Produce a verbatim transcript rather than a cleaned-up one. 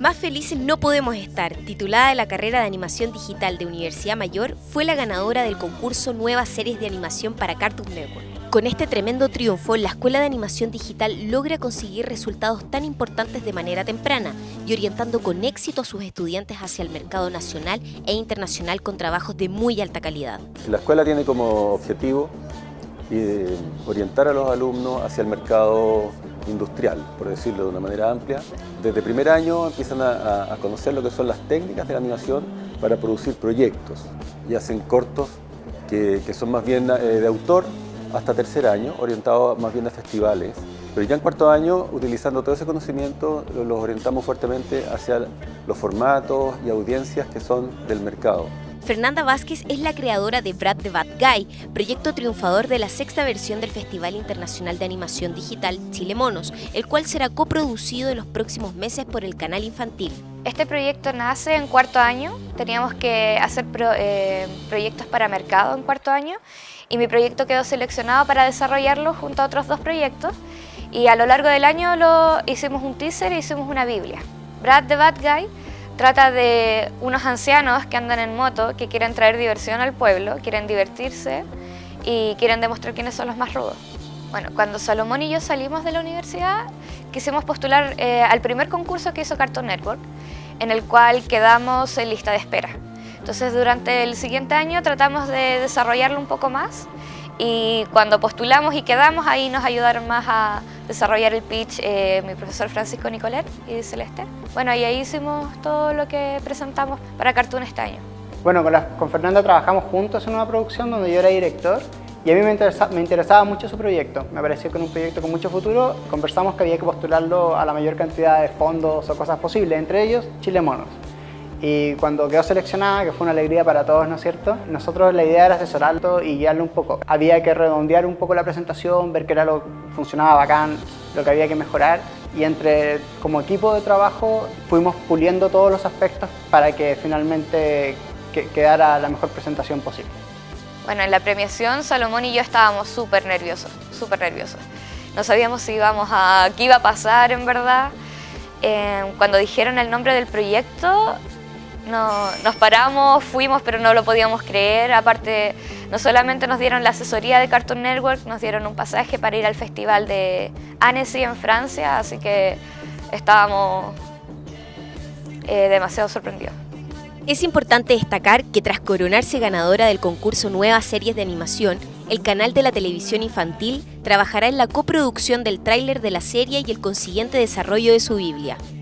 Más felices no podemos estar. Titulada de la carrera de animación digital de Universidad Mayor, fue la ganadora del concurso Nuevas Series de Animación para Cartoon Network. Con este tremendo triunfo, la Escuela de Animación Digital logra conseguir resultados tan importantes de manera temprana y orientando con éxito a sus estudiantes hacia el mercado nacional e internacional con trabajos de muy alta calidad. La escuela tiene como objetivo eh, orientar a los alumnos hacia el mercado industrial, por decirlo de una manera amplia. Desde primer año empiezan a, a conocer lo que son las técnicas de la animación para producir proyectos y hacen cortos que, que son más bien eh, de autor hasta tercer año, orientados más bien a festivales. Pero ya en cuarto año, utilizando todo ese conocimiento, los orientamos fuertemente hacia los formatos y audiencias que son del mercado. Fernanda Vázquez es la creadora de Brad the Bad Guy, proyecto triunfador de la sexta versión del Festival Internacional de Animación Digital Chile Monos, el cual será coproducido en los próximos meses por el canal infantil. Este proyecto nace en cuarto año, teníamos que hacer pro, eh, proyectos para mercado en cuarto año y mi proyecto quedó seleccionado para desarrollarlo junto a otros dos proyectos y a lo largo del año lo, hicimos un teaser e hicimos una biblia. Brad the Bad Guy trata de unos ancianos que andan en moto, que quieren traer diversión al pueblo, quieren divertirse y quieren demostrar quiénes son los más rudos. Bueno, cuando Salomón y yo salimos de la universidad, quisimos postular eh, al primer concurso que hizo Cartoon Network, en el cual quedamos en lista de espera. Entonces, durante el siguiente año tratamos de desarrollarlo un poco más y cuando postulamos y quedamos, ahí nos ayudaron más a desarrollar el pitch eh, mi profesor Francisco Nicolet y Celeste. Bueno, y ahí hicimos todo lo que presentamos para Cartoon este año. Bueno, con, la, con Fernanda trabajamos juntos en una producción donde yo era director y a mí me, interesa, me interesaba mucho su proyecto. Me pareció que era un proyecto con mucho futuro. Conversamos que había que postularlo a la mayor cantidad de fondos o cosas posibles, entre ellos Chile Monos. Y cuando quedó seleccionada, que fue una alegría para todos, ¿no es cierto? Nosotros la idea era asesorarlo y guiarlo un poco. Había que redondear un poco la presentación, ver que era lo que funcionaba bacán, lo que había que mejorar. Y entre, como equipo de trabajo, fuimos puliendo todos los aspectos para que finalmente que, quedara la mejor presentación posible. Bueno, en la premiación Salomón y yo estábamos súper nerviosos, súper nerviosos. No sabíamos si íbamos a, qué iba a pasar en verdad. Eh, cuando dijeron el nombre del proyecto, no, nos paramos, fuimos, pero no lo podíamos creer. Aparte, no solamente nos dieron la asesoría de Cartoon Network, nos dieron un pasaje para ir al festival de Annecy en Francia, así que estábamos eh, demasiado sorprendidos. Es importante destacar que tras coronarse ganadora del concurso Nuevas Series de Animación, el canal de la televisión infantil trabajará en la coproducción del tráiler de la serie y el consiguiente desarrollo de su biblia.